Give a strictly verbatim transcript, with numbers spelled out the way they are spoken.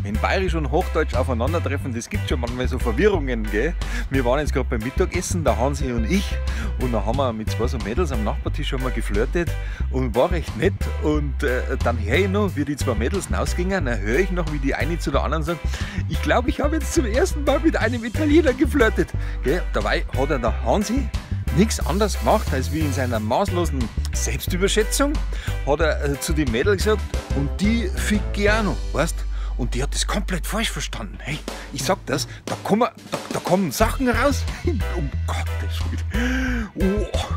wenn Bayerisch und Hochdeutsch aufeinandertreffen, das gibt schon manchmal so Verwirrungen, gell? Wir waren jetzt gerade beim Mittagessen, der Hansi und ich, und dann haben wir mit zwei so Mädels am Nachbartisch haben wir geflirtet und war recht nett. Und äh, dann höre ich noch, wie die zwei Mädels rausgingen, dann höre ich noch, wie die eine zu der anderen sagt, ich glaube, ich habe jetzt zum ersten Mal mit einem Italiener geflirtet. Gell? Dabei hat er der Hansi nichts anderes gemacht, als wie in seiner maßlosen Selbstüberschätzung hat er äh, zu den Mädels gesagt, und die ficke auch noch, weißt? Und die hat das komplett falsch verstanden. Hey, ich sag das, da kommen, da, da kommen Sachen raus, um Gottes Willen. Oh.